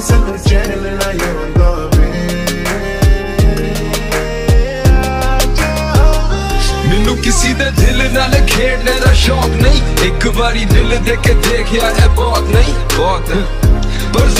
ਸਾਨੂੰ ਚੈਨ ਲੈਣਾ ਆਉਂਦਾ ਵੇ। ਮੈਨੂੰ ਕਿਸੇ ਦੇ ਦਿਲ ਨਾਲ ਖੇਡਣੇ ਦਾ ਸ਼ੌਕ ਨਹੀਂ, ਇੱਕ ਵਾਰੀ ਦਿਲ ਦੇ ਕੇ ਦੇਖਿਆ ਇਹ ਬਹੁਤ ਨਹੀਂ ਬਹੁਤ। ਪਰ